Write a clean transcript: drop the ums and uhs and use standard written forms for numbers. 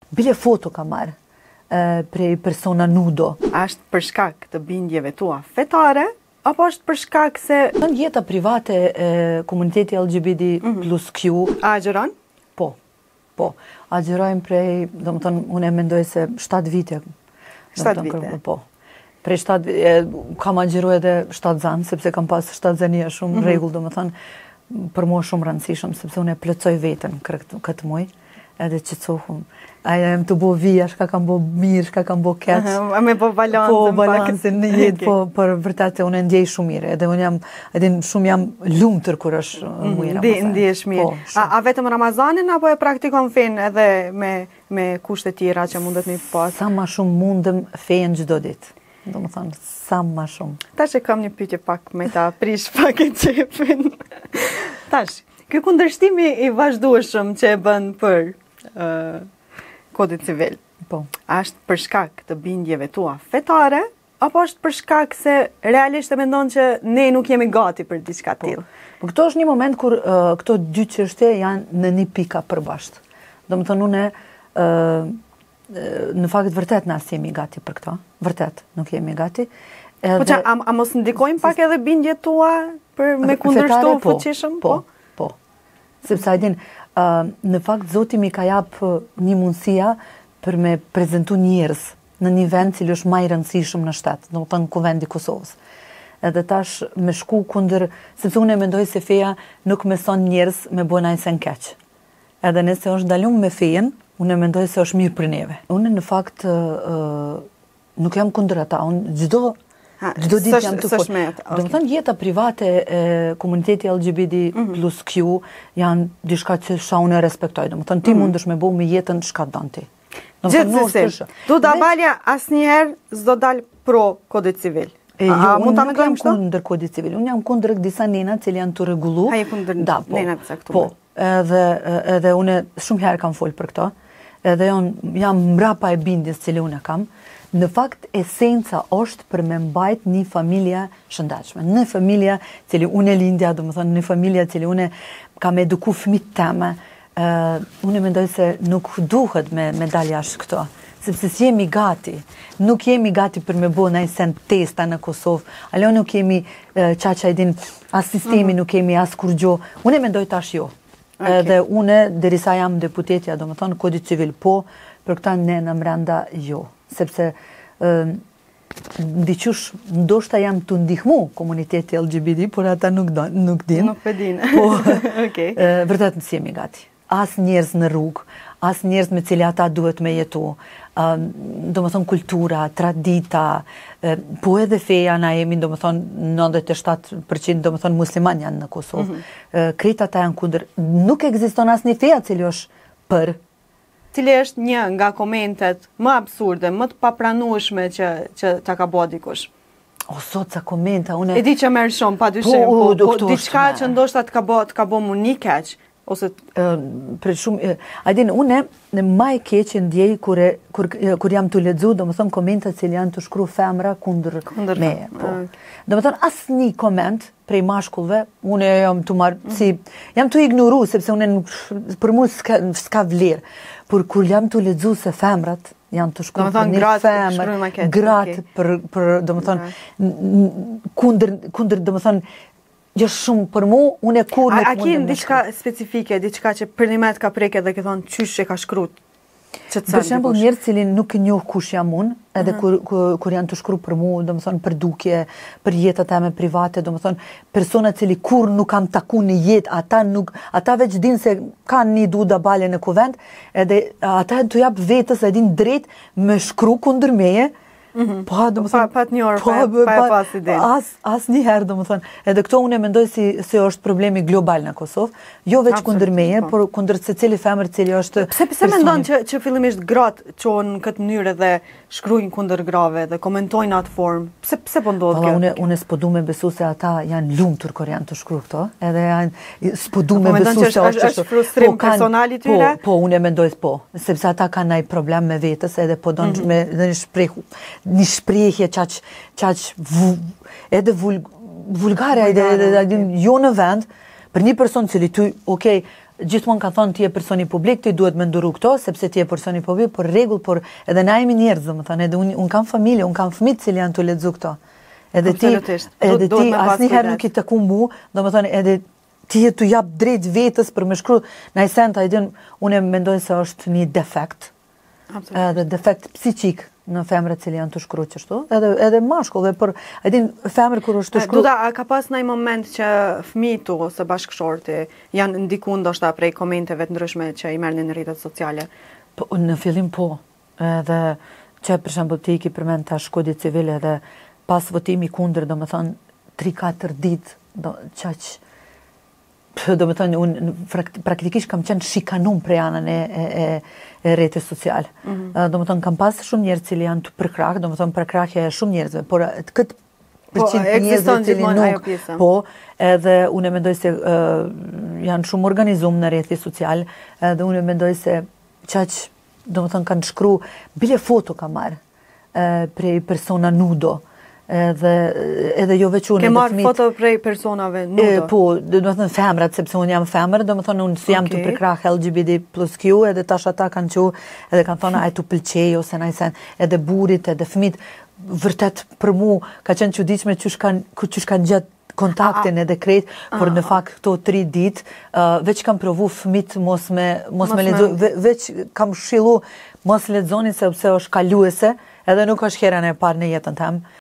Bile foto ka marrë prej persona nudo. Është për shkak të bindjeve tua fetare, apo është për shkak se... Në jeta private e komuniteti LGBT plus Q... A agjeron? Po. Agjerojmë prej, do më thënë, unë e mendoj se 7 vite. 7 vite? Po. Prej 7 vite, kam agjeru edhe 7 zanë, sepse kam pas 7 zania shumë regull, do më thënë, për mua shumë rëndësishëm, sepse unë e plëcoj vetën këtë muj, edhe qëtësohëm. Aja e më të bo vija, shka kam bo mirë, shka kam bo keqë. Me po balansën. Po, balansën në jetë, po, për vërtet unë e ndjej shumë mirë, edhe unë shumë jam lumëtër kur është mujë Ramazan. Ndjesh mirë. A vetëm Ramazanin, apo e praktikon fenë edhe me kushte tjera që mundet një pas? Sa ma shumë mundëm fejnë gjdo ditë. Do më thonë, sa ma shumë. Tash e kam një pyetje pak me ta prish pak e qepin. Tash, ky kundërshtimi i vazhdueshëm që e bën për kodin civil, është për shkak të bindjeve tua fetare, apo është për shkak se realisht e mendon që ne nuk jemi gati për diçka të tillë? Po këto është një moment kur këto dy çështje janë në një pika përbashkët. Do më thonë, në fakt vërtet na jemi gati për këto. Vërtet, nuk jemi gati. Po që, a mos ndikojnë pak edhe bindjet tua për me kundërshtu fuqishëm? Po. Sepse ajdin, në fakt Zoti mi ka jap një mundësia për me prezentu njerëz në një vend cili është më i rëndësishëm në shtet, do të thënë kuvendi i Kosovës. Edhe tash me shku kundër, sepse unë e mendoj se feja nuk mëson njerëz me bëna i sen keq. Edhe nëse është dalum me fejen, unë e mendoj se është mirë për neve. Unë në fakt nuk jam kundër ata, unë çdo ditë jam të folë. Do të thënë jeta private e komuniteti LGBT plus Q janë diçka që unë e respektoj. Do të thënë ti mundesh me bëu me jetën çka don ti. Gjithsesi, Duda Balja asnjëherë s'do dal pro kodit civil. Unë nuk jam kundër kodit civil, unë jam kundër disa nena që janë të rregullu. A je kundër nenat caktuar? Po, edhe unë shumë herë kam folë për këto, edhe jam mbrapa e bindjes që unë kam. Në fakt, esenca është për me mbajt një familja shëndetshme. Në familja cili unë e lindja, do më thonë, në familja cili unë kam eduku fëmijët teme, unë e mendoj se nuk duhet me dal jashtë këto. Sepse s'jemi gati. Nuk jemi gati për me bo nëjë sen testa në Kosovë. Alo nuk jemi as sistemi nuk kemi as kur gjo. Unë e mendoj tash jo. Dhe unë, derisa jam deputetja, do më thonë, kodit civil po, për këta ne në mrenda jo. Sepse ndiqysh ndoshta jam të ndihmu komuniteti LGBT, por ata nuk din. Nuk pedin. Po, vërtet nësë jemi gati. As njerëz në rrugë, as njerëz me cilë ata duhet me jetu. Do më thonë kultura, tradita, po edhe feja na jemi, do më thonë 97% do më thonë musliman janë në Kosovë. Krejt ata janë kundër. Nuk ekziston as një feja cili është për. Cili është një nga komentet më absurde, më të papranueshme që ta ka bërë dikush? O, sot sa komenta, unë... E di që merr shumë, pa dyshim, po diçka që ndoshta të ka bërë më një keq, ose... Për shumë... Adin, unë në ma e keq ndjej kur jam të lexu, do më thonë komentat që janë të shkru femra kundër me. Do më thonë, asë një koment prej mashkullve, unë jam të marrë, jam të ignoru, sepse unë për mu s'ka vlerë. Por kur jam të lexu se femrat janë të shkruar për një femër, gratë për do më thonë, kundër do më thonë, jo shumë për mu, unë e kur nuk mundem me shkru. A ki diçka specifike, diçka që për një met ka preke dhe ke thonë qysh e ka shkrut? Për shembull, njerëz që nuk e njoh kush jam unë, edhe kur janë të shkruar për mua, domethënë për dukje, për jetën time private, domethënë persona që kur nuk kam taku në jetë, ata veç dinë se kanë një Duda Balje në kuvend, edhe ata të jap vetës e din drejt me shkru kundër meje. Po, domethënë pa të njohur, pa e pas idenë. Asnjëherë, domethënë, edhe këto unë mendoj se është problemi global në Kosovë, jo veç kundër meje, por kundër secili femër cili është. Pse mendon që fillimisht gratë çon në këtë mënyrë dhe shkruajnë kundër grave dhe komentojnë atë formë? Pse po ndodh kjo? Unë s'po du me besu se ata janë lumtur kur janë të shkruar këto, edhe s'po du me besu se është frustrim personal i tyre? Po, unë mendoj po, sepse ata kanë ndaj problem me vetës edhe po don me një shprehje qaq edhe vulgare, jo në vend, për një person cili ty, okej, gjithmonë kanë thonë ti je personi publik, ti duhet me nduru këto, sepse ti je personi publik, por rregull, por edhe na jemi njerëz, domethënë, edhe unë kam familje, unë kam fëmijë që janë tu lexu këto. Edhe ti asnjëherë nuk i taku mu, domethënë edhe ti je tu jap drejt vetës për me shkruar në sent, unë mendoj se është një defekt. Edhe defekt psiqik në femrat që janë të shkruar kështu, edhe mashkullve, por e din femër kur është të shkruar. Duda, a ka pas ndonjë moment që fëmijët ose bashkëshorti janë ndikuar ndoshta prej komenteve të ndryshme që i merrnin në rrjetet sociale? Po, në fillim po. Edhe që për shembull ti ki përmend tash kodi civil edhe pas votimi kundër, domethënë 3-4 ditë çaq domethënë unë praktikisht kam qenë shikanum prej anën e rrjetit social. Domethënë kam pas shumë njerëz që janë të përkrah, domethënë përkrahja e shumë njerëzve, por këtë përqind njerëzve që nuk, po, edhe unë mendoj se janë shumë organizuar në rrjetin social, edhe unë mendoj se çaq domethënë kanë shkruar bile foto kam marrë prej persona nudo. Edhe jo veç unë. Ke marrë foto prej personave nudo? Po, domethënë femrat, sepse unë jam femër, domethënë unë si jam të përkrah LGBTQ, edhe tash ata kanë edhe kanë thonë ai tu pëlqej ose najsen, edhe burrit, edhe fëmijët, vërtet për mua ka qenë çuditshme çush kanë gjatë kontaktin edhe krejt, por në fakt këto 3 ditë veç kam provu fëmijët mos me lexo, veç kam këshillu mos lexoni sepse është kaluese, edhe nuk është herën e parë në jetën tëmë.